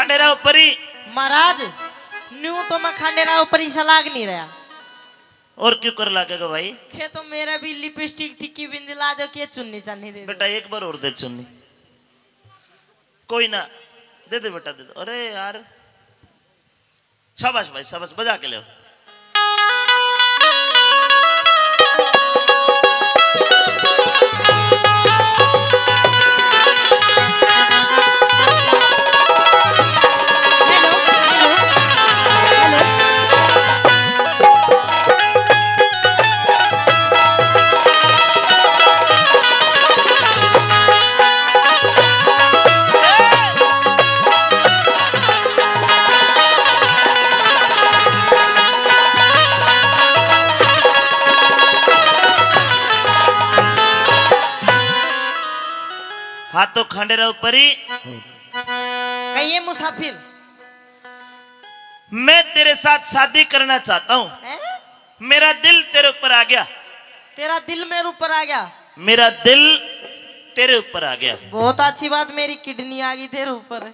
खांडेराव परी महाराज न्यू तो मैं खांडेराव परी सलाग नहीं रहा। और क्यों कर लागेगा भाई? खे तो मेरा भी लिपस्टिक टिक्की बिंदी ला दो के चुन्नी चान्नी दे दो। बेटा एक बार और दे चुन्नी। कोई ना दे दे बेटा दे दे। अरे यार शाबाश भाई शाबाश बजा के ले। हाँ तो खांडेराव परी कहिए मुसाफिर। मैं तेरे साथ शादी करना चाहता हूँ। मेरा दिल तेरे ऊपर आ गया। तेरा दिल मेरे ऊपर आ गया? मेरा दिल तेरे ऊपर आ गया। बहुत अच्छी बात, मेरी किडनी आ गई तेरे ऊपर।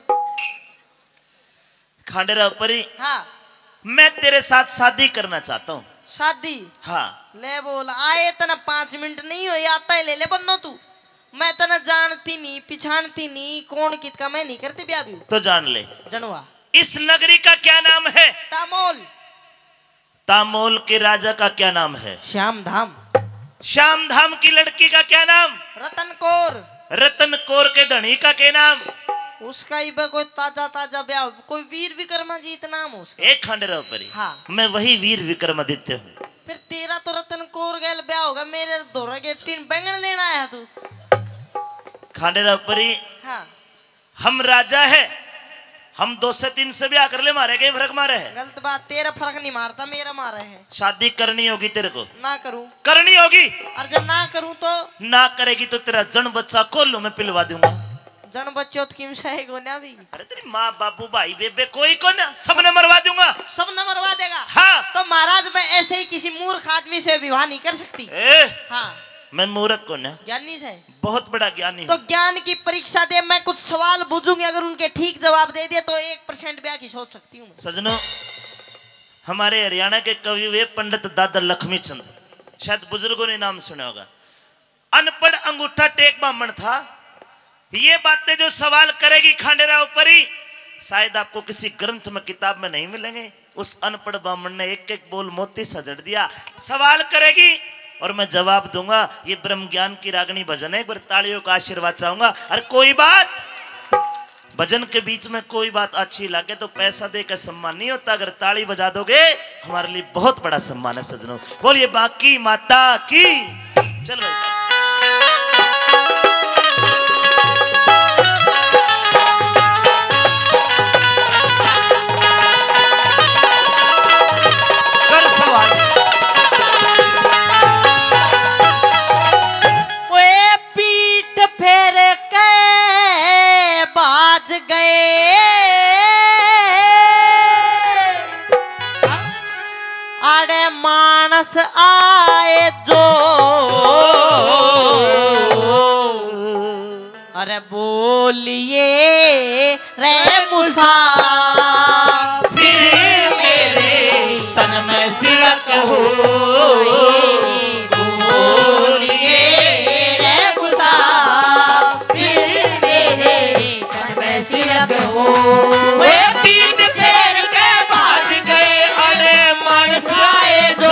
खांडेराव परी हाँ मैं तेरे साथ शादी करना चाहता हूँ। शादी? हाँ ले बोल आए तना 5 मिनट नहीं हो आता है ले ले बन्नो तू। मैं तना जानती नहीं पिछानती नहीं कौन कित का मैं नहीं करती ब्याह भी। तो जान ले जनवा इस नगरी का क्या नाम है? तामोल। तामोल के राजा का क्या नाम है? श्याम धाम। श्याम धाम की लड़की का क्या नाम? रतन कौर। रतन कौर के धनी का क्या नाम? उसका ही कोई ताजा ताजा ब्याह कोई वीर विक्रमादित्य नाम हो उसका। एक खांडेराव परी हाँ मैं वही वीर विक्रमादित्य हूँ। फिर तेरा तो रतन कौर गैल ब्याह होगा, मेरे दोरा के 3 बैंगन लेना आया तू। खांडेराव परी हाँ हम राजा है, हम 2 से 3 से ब्याह कर ले मारे गए फर्क मारे है। गलत बात, तेरा फर्क नहीं मारता मेरा मारा है। शादी करनी होगी तेरे को। ना करूं? करनी होगी। और जब ना करूं तो? ना करेगी तो तेरा जन बच्चा कोल्लू में पिलवा दूंगा। जन बच्चों तो किम को ना भी। अरे तेरी माँ बाबू भाई बेबे कोई को ना सबने मरवा दूंगा। सब न मरवा देगा? हाँ। तो महाराज मैं ऐसे ही किसी मूर्ख आदमी से विवाह नहीं कर सकती। हाँ मैं मूर्ख को ना ज्ञानी से बहुत बड़ा ज्ञानी। तो ज्ञान की परीक्षा दे, मैं कुछ सवाल पूछूंगी, अगर उनके ठीक जवाब दे दिए तो 1% ब्याह की सोच सकती हूँ। सजनों हमारे हरियाणा के कवि वे पंडित दादा लक्ष्मी चंद, शायद बुजुर्गों ने नाम सुना होगा। अनपढ़ अंगूठा टेक ब्राह्मण था। ये बातें जो सवाल करेगी खांडेराव परी शायद आपको किसी ग्रंथ में किताब में नहीं मिलेंगे। उस अनपढ़ ब्राह्मण ने एक एक बोल मोती सजड़ दिया। सवाल करेगी और मैं जवाब दूंगा। ये ब्रह्म ज्ञान की रागनी भजन है। एक बार तालियों का आशीर्वाद चाहूंगा। और कोई बात भजन के बीच में कोई बात अच्छी लगे तो पैसा देकर सम्मान नहीं होता। अगर ताली बजा दोगे हमारे लिए बहुत बड़ा सम्मान है। सजनों बोलिए बाकी माता की। चल भाई मानस आए जो अरे बोलिए रे मुसाफिर मेरे तन में सिलक हो। बोलिए रे मुसाफिर मेरे तन में सिलक हो। वे पीठ फेर के भाग गए अरे मानस आए जो।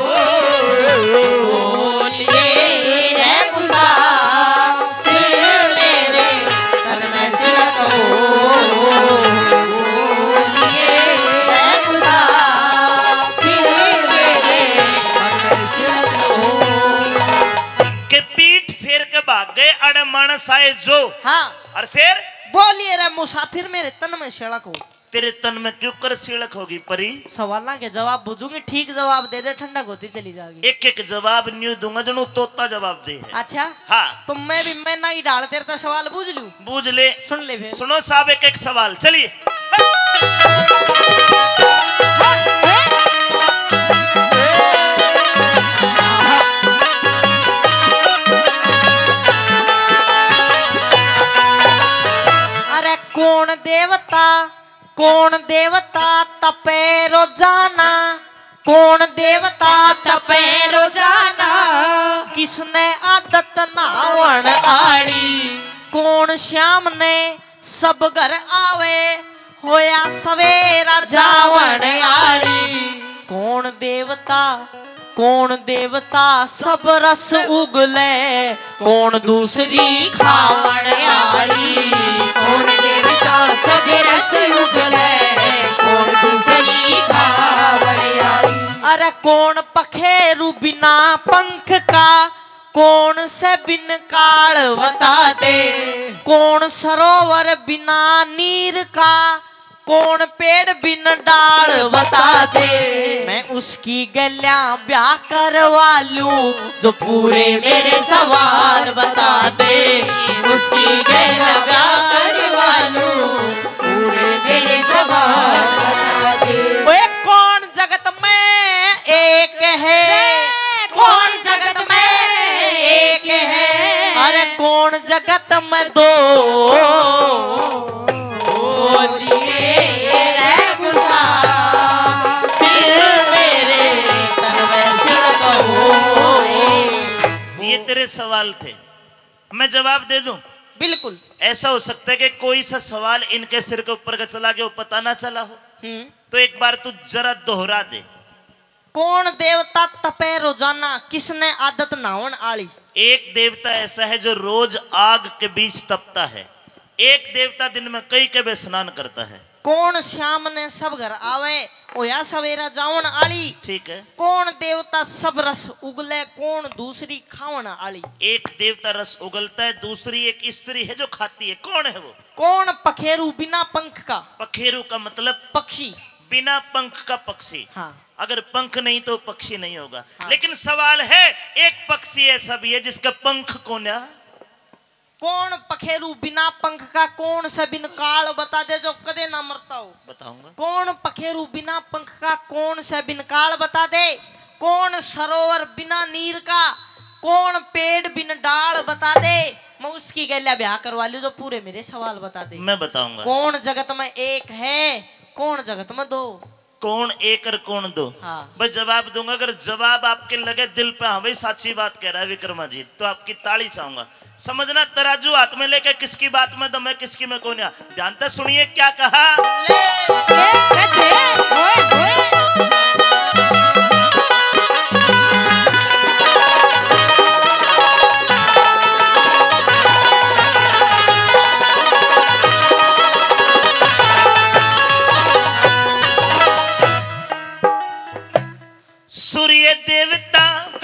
मानस आए जो। हाँ और फिर बोलिए रे मुसाफिर मेरे तन में सिलक हो। तेरे तन में क्यों कर सिलक होगी परी? सवाल के जवाब बुझूंगी, ठीक जवाब दे दे ठंडा होती चली जाएगी। एक एक जवाब न्यू दूंगा जनू तोता जवाब दे है। अच्छा हाँ तो मैं भी मैं ना ही डाल तेरे तो सवाल बूझ लूं। बूझ ले। सुन ले फिर। सुनो साहब एक एक सवाल चलिए। कौन देवता कौन देवता तपे रोजाना, कौन देवता तपे रोजाना, किसने आदत नावण आड़ी, कौन श्याम ने सब घर आवे, होया सवेरा जावण आड़ी, कौन देवता सब रस उगले, कौन दूसरी खावण आड़ी, कौन देवता सब रस उगले, कौन दूसरी खावण आड़ी। अरे कौन पखेरु बिना पंख का, कौन से बिन काल बता दे, कौन सरोवर बिना नीर का, कौन पेड़ बिन डाल बता दे, मैं उसकी गलियां ब्याह करवा लूं, जो पूरे मेरे सवाल बता दे, उसकी गलियां ब्याह करवा लूं, पूरे मेरे सवाल बता दे। वे कौन जगत में एक है, कौन जगत में एक है, अरे कौन जगत में दो दिए रे गुस्सा, फिर मेरे तन में सिर कहो। ये तेरे सवाल थे, मैं जवाब दे दूं? बिल्कुल। ऐसा हो सकता है कि कोई सा सवाल इनके सिर के ऊपर का चला गया, वो पता ना चला हो, तो एक बार तू जरा दोहरा दे। कौन देवता तपे रोजाना, किसने आदत नावन आली। एक देवता ऐसा है जो रोज आग के बीच तपता है, एक देवता दिन में कई कभी स्नान करता है। कौन श्याम ने सब घर आवे, ओया सवेरा जावन आली। ठीक है। कौन देवता सब रस उगले, कौन दूसरी खावन आली। एक देवता रस उगलता है, दूसरी एक स्त्री है जो खाती है, कौन है वो? कौन पखेरु बिना पंख का, पखेरु का मतलब पक्षी, बिना पंख का पक्षी। हाँ। अगर पंख नहीं तो पक्षी नहीं होगा। हाँ। लेकिन सवाल है, एक पक्षी ऐसा भी है जिसका पंख कौन है? कौन पखेरु बिना पंख का, कौन से बिन काल बता दे, जो कदे ना मरता हो। बताऊंगा। कौन पखेरु बिना पंख का, कौन से बिन काल बता दे, कौन सरोवर बिना नीर का, कौन पेड़ बिन डाल बता दे, मैं उसकी गैल्या ब्याह करवा लूं, जो पूरे मेरे सवाल बता दे। मैं बताऊंगा। कौन जगत में एक है, कौन जगत में दो। कौन एक और कौन दो। हाँ। बस जवाब दूंगा, अगर जवाब आपके लगे दिल पे, हाँ भाई साची बात कह रहा है विक्रमाजीत, तो आपकी ताली चाहूंगा। समझना, तराजू हाथ में लेके किसकी बात में दम है, किसकी में कौन है। ध्यान से सुनिए क्या कहा। कैसे ओए सूर्य देवता,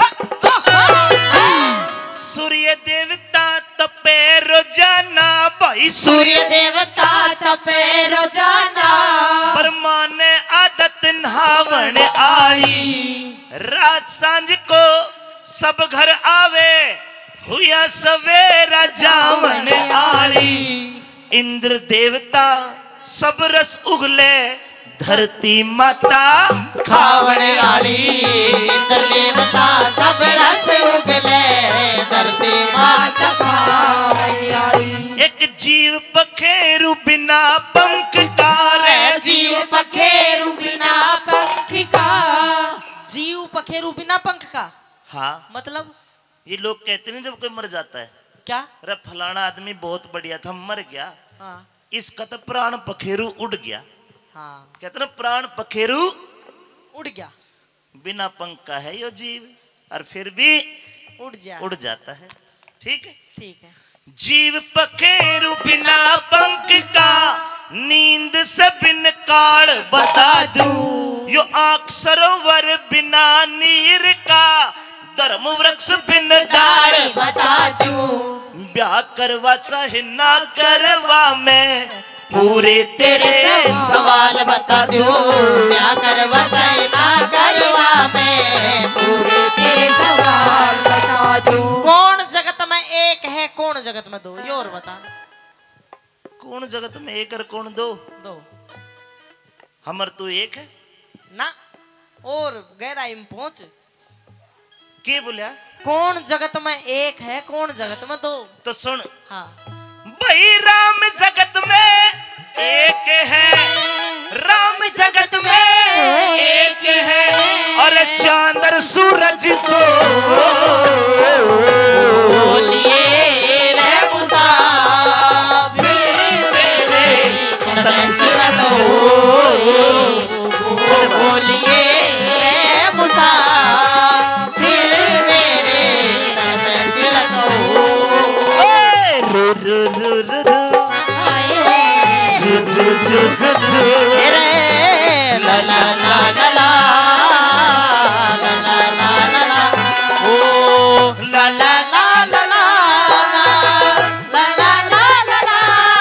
सूर्य देवता तपे रोजाना भाई, सूर्य देवता तपे रोजाना, ब्रह्मा ने आदत नहावन आली, रात सांझ को सब घर आवे, हुआ सवेरा जावन आली, इंद्र देवता सब रस उगले, धरती माता खावण आली, इंद्र देवता सब रस उगले, धरती माता खावण आली। एक जीव पखेरु बिना पंख का रे, जीव पखेरु बिना पंख का, जीव पखेरु बिना पंख का। हाँ, मतलब ये लोग कहते नहीं जब कोई मर जाता है, क्या? अरे फलाना आदमी बहुत बढ़िया था, मर गया, हाँ। इसका तो प्राण पखेरु उड़ गया। हाँ। कहते ना प्राण पखेरु उड़ गया, बिना पंख का है यो जीव, और फिर भी उड़ जाता है। ठीक है, ठीक है। जीव पखेरु बिना पंख का, नींद से बिन काल बता दूं, यो आंख सरोवर बिना नीर का, धर्म वृक्ष बिन डाल बता दूं, ब्याह करवा चाहे ना करवा, मैं पूरे तेरे सवाल बता दूं, ब्याह करवा चाहे ना करवा, मैं पूरे तेरे सवाल बता दूं। कौन जगत में एक है, कौन जगत में दो, ये और बता। कौन जगत में एक और कौन दो? दो। हमर तू एक है ना, और गहराई में पहुंच। के बोलिया? कौन जगत में एक है, कौन जगत में दो। तो सुन। हाँ। भाई राम जगत में एक है, सूरज को बोलिए रे मुसाफिर मेरे फैसला को बोलिए रे मुसाफिर मेरे फैसला को रू रू रू रू रे ला ला ला ला ला ला ला ला ला ओ ला ला ला ला ला ला ला ला ला ला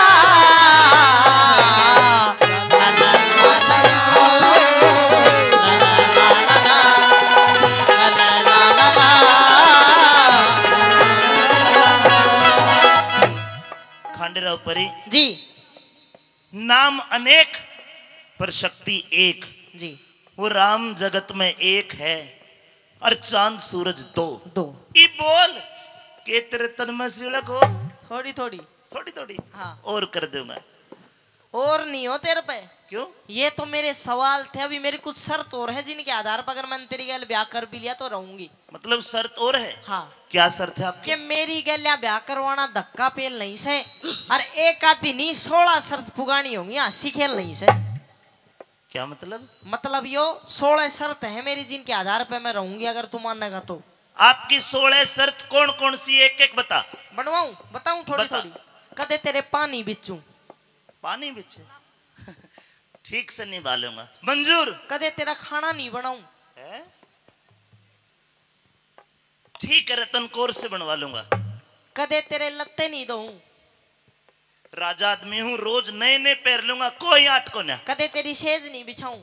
खांडेराव परी जी नाम अनेक पर शक्ति एक। जी वो राम जगत में एक है और चांद सूरज दो। दो ई बोल के तेरे तन में सिड़क हो थोड़ी थोड़ी थोड़ी थोड़ी हाँ। और कर दूंगा। और नहीं हो तेरे पे क्यों? ये तो मेरे सवाल थे, अभी मेरी कुछ शर्त और है जिनके आधार पर अगर मैंने तेरी गैल ब्याह कर भी लिया तो रहूंगी। मतलब शर्त और है? हाँ क्या शर्त है आपकी? कि मेरी गैलिया ब्याह करवाना धक्का पेल नहीं से और एक आधी नहीं 16 शर्त पुगानी होंगी, हंसी खेल नहीं से। क्या मतलब? मतलब यो 16 शर्त है मेरी जिनके आधार पे मैं रहूंगी अगर तू मानेगा तो। आपकी 16 शर्त कौन कौन सी एक एक बता। बनवाऊं बताऊं थोड़ी बता। थोड़ी। कदे तेरे पानी बिचूं, पानी बिच ठीक से नहीं बालूंगा। मंजूर। कदे तेरा खाना नहीं बनाऊं, है? ठीक है रतन कौर से बनवा लूंगा। कदे तेरे लत्ते नहीं दूं, राजा आदमी हूँ रोज नए नए पैर लूंगा, कोई आट को ना। कदे तेरी सेज नहीं बिछाऊं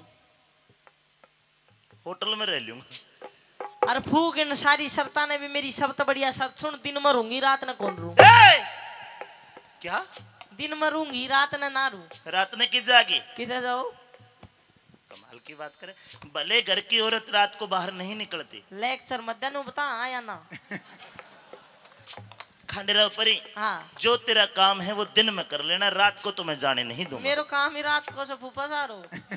होटल में रह लूंगा। और फूक इन सारी शर्ता ने भी मेरी सबसे बढ़िया शर्त सुन, दिन में रहूंगी रात न कौन रू। क्या? दिन में रहूंगी रात न ना रू। रात ने की जागी? किधर जाओ? कमाल की बात करे, भले घर की औरत रात को बाहर नहीं निकलती। लेक्चर मत देनु बता आया ना। खांडेराव परी हाँ जो तेरा काम है वो दिन में कर लेना, रात को तो मैं जाने नहीं दूंगा। मेरो काम ही रात को से फूफा सारो।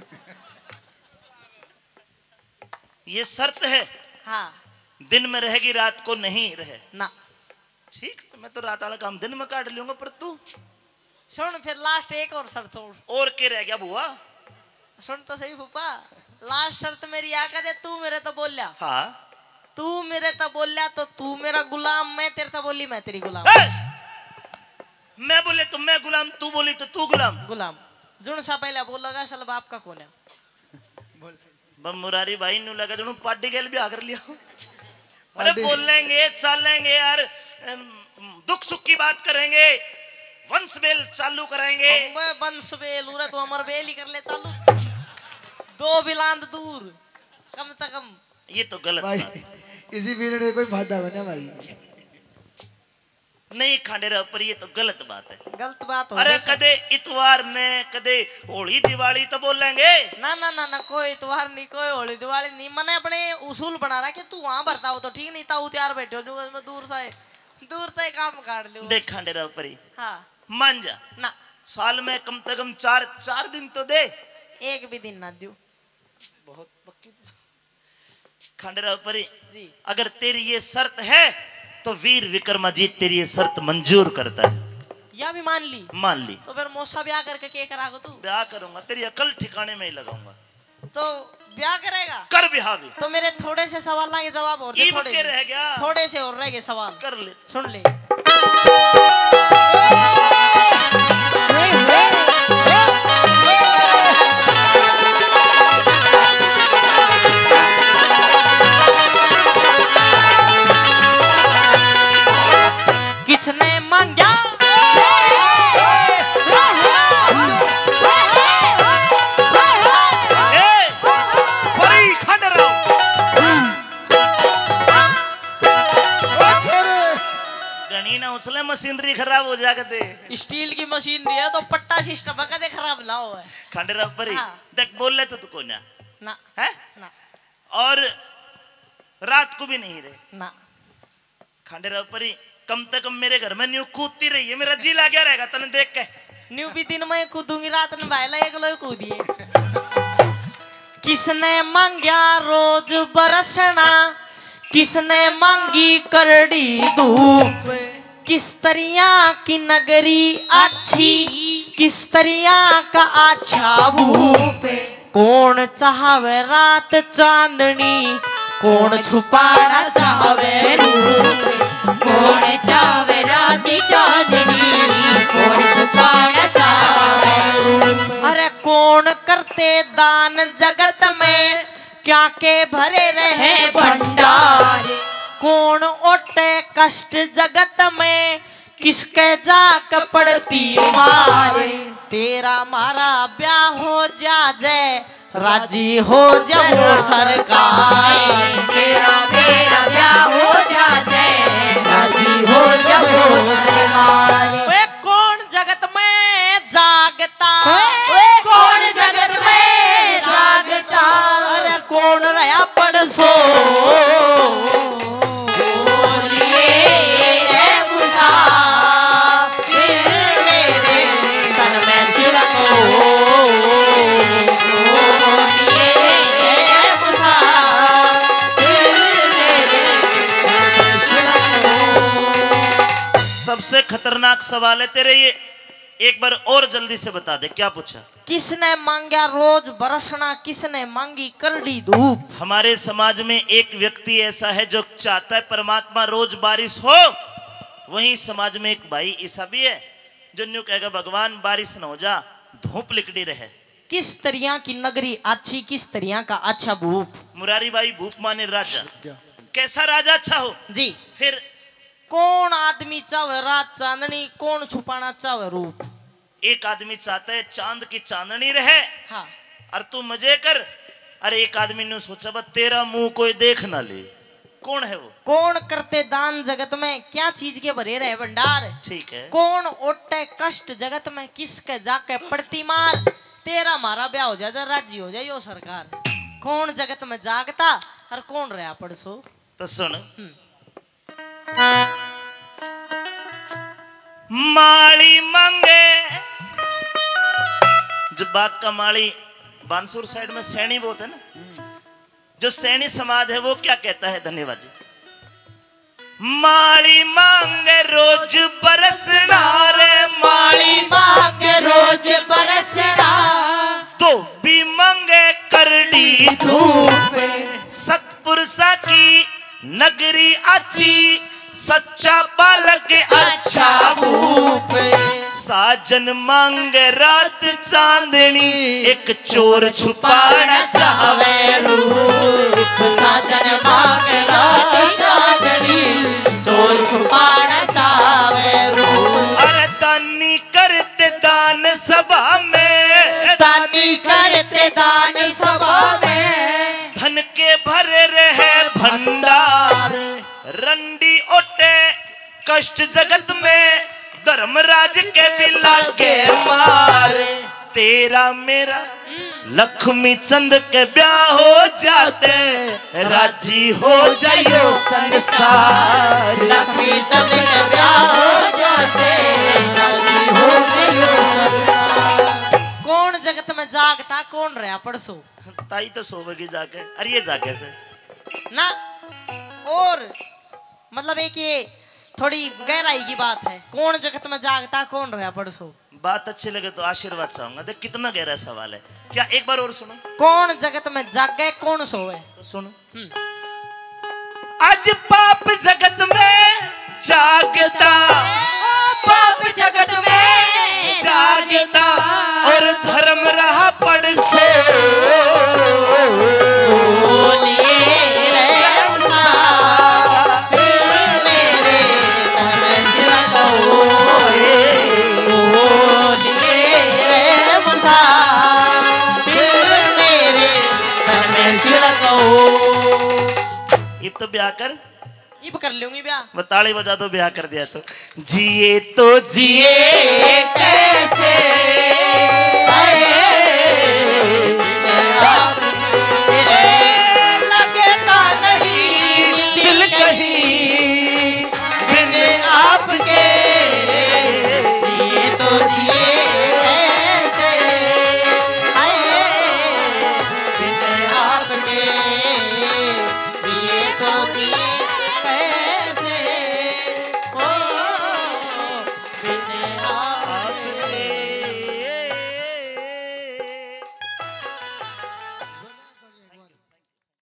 ये शर्त है? हाँ दिन में रहेगी रात को नहीं रहे ना। ठीक से मैं तो रात वाला काम दिन में काट लूंगा, पर तू सुन फिर लास्ट एक और शर्त और के रह गया बुआ? सुन तो सही फूफा, लास्ट शर्त मेरी आ दे, तू मेरे तो बोल लिया। हाँ तू मेरे तो बोल लिया तो तू मेरा गुलाम, मैं तेरे तो बोली मैं तेरी गुलाम। मैं बोले तो मैं गुलाम, तू बोली तो तू गुलाम। गुलाम जुन सा पहले बोल लगा सल बाप का कौन है? बम मुरारी भाई नु लगा जुनू पार्टी गेल भी आकर लिया। अरे बोल लेंगे चाल लेंगे यार, दुख सुख की बात करेंगे, वंश बेल चालू करेंगे। वंश बेल उरे तो अमर बेल ही कर ले चालू, दो बिलांद दूर कम से कम। ये तो गलत भाई बात है। इसी पीरियड में कोई फायदा बना भाई नहीं खांडेराव पर ये तो गलत बात है। गलत बात हो अरे जैसे- कदे इतवार ने कदे होली दिवाली तो बोल लेंगे। ना ना ना ना कोई त्योहार नहीं, कोई होली दिवाली नहीं। मैंने अपने उसूल बना रहा कि तू वहां भरता हो तो ठीक, नहीं था त्यार बैठे हो मैं दूर से काम काट लूं। देख खांडेराव परी हाँ मान जा, ना साल में कम से कम चार दिन तो दे। एक भी दिन ना दू। बहुत पक्की खांडेराव परी जी अगर तेरी ये शर्त है तो वीर विक्रमाजीत तेरी ये शर्त मंजूर करता है। या भी मान ली मान ली तो फिर मौसा ब्याह करके क्या करागो तू? ब्याह करूंगा, तेरी अकल ठिकाने में ही लगाऊंगा। तो ब्याह करेगा कर ब्याह भी। तो मेरे थोड़े से सवाल के जवाब और दे, ईब थोड़े के रह गया। थोड़े से और रह गए सवाल, कर ले। सुन ले। किसने मांगा परी खांडेराव गणी ना उछले, मशीनरी खराब हो जाते। स्टील की मशीनरी है तो पट्टा सिस्टम है, कदे खराब ना हो। खांडेराव परी हाँ। देख बोल ले तो को ना ना है ना और रात को भी नहीं रहे। ना खांडेराव परी कम से कम मेरे घर में न्यू कूदती रही है, मेरा जी ला गया रहेगा तने देख के। न्यू भी दिन में कूदूंगी, रात में भाईला एक लो कूदिए। किसने मांगा रोज बरसना किसने मांगी करड़ी धूप, किस तरिया की नगरी अच्छी, किस तरिया का अच्छा भूप। कौन चाहवे रात चांदनी, कौन छुपाना चाहवे रूप। कौन चावे रात चांदनी, कौन छुपाना चावे। अरे कौन करते दान जगत में, क्या के भरे रहे भंडार। कौन ओटे कष्ट जगत में, किसके जाक पड़ती मार। तेरा मारा ब्याह हो जाए, राजी हो जाओ सरकार। तेरा मेरा ब्याह हो जाए, राजी हो जाओ सरकार। वे कौन जगत में जागता, कौन जगत में जागता। अरे कौन रहा पड़सो, सबसे खतरनाक सवाल है तेरे ये, एक बार और जल्दी से बता दे क्या पूछा। किसने मांगा रोज बरसना, किसने मांगी करड़ी धूप। हमारे समाज में एक व्यक्ति ऐसा है जो चाहता है परमात्मा रोज बारिश हो, वहीं समाज में एक भाई ऐसा भी है जो न्यू कहेगा भगवान बारिश न हो जा, धूप लिकड़ी रहे। किस तरिया की नगरी अच्छी, किस तरिया का अच्छा भूप। मुरारी भाई भूप माने राजा, कैसा राजा अच्छा हो। जी फिर कौन आदमी चाहे रात चांदनी, कौन छुपाना चाहे रूप। एक आदमी चाहता है चांद की चांदनी रहे, हाँ और तू मजे कर। अरे एक आदमी ने सोचा बस तेरा मुंह कोई देख ना ले, कौन है वो। कौन करते दान जगत में, क्या चीज के भरे रहे भंडार। ठीक है। कौन ओटे कष्ट जगत में, किसके जाके पड़ती मार। तेरा मारा ब्याह हो जाए, राजी हो जाए यो सरकार। कौन जगत में जागता और कौन रहा पड़सो। तो सुन, माली मांगे, जो बाग का माली बानसूर साइड में सैनी बहुत है ना, जो सैनी समाज है वो क्या कहता है, धन्यवाद जी। माली मांगे रोज बरसना रे, माली मांगे रोज बरसना, तो भी मांगे करड़ी धूप। सतपुरुषा की नगरी अच्छी, सच्चा बालक अच्छा भूप। साजन मांगे रात चांदनी, एक चोर छुपाना चाहे रूप। साजन मांगे रात चांदनी, चोर छुपाना चाहे रूप। अरे दानी करते दान सभा में, दानी करते दान सभा में, धन के भरे रहे भंडार। रंडी ओटे कष्ट जगत में, धर्मराज के भी लागे मार। तेरा मेरा लक्ष्मी चंद के ब्याह हो जाते, राजी हो जाइयो संसार। लक्ष्मी चंद के ब्याह हो जाते, राजी हो जाइयो संसार। कौन जगत में जागता, कौन रहा पड़सो। ताई तो सोवेगी जाके, अरे ये जाके से ना, और मतलब एक ये थोड़ी गहराई की बात है। कौन जगत में जागता, कौन रहा पड़सो। बात अच्छी लगे तो आशीर्वाद चाहूंगा। देख कितना गहरा सवाल है, क्या एक बार और सुनो। कौन जगत में जागे, कौन सोए। तो सुनो, आज पाप जगत में जागता, पाप जगत में जागता, और धर्म रहा पड़से। अब तो ब्याह कर, इब कर लूंगी ब्याह। ताली बजा दो, ब्याह कर दिया तो। जिए तो जिए कैसे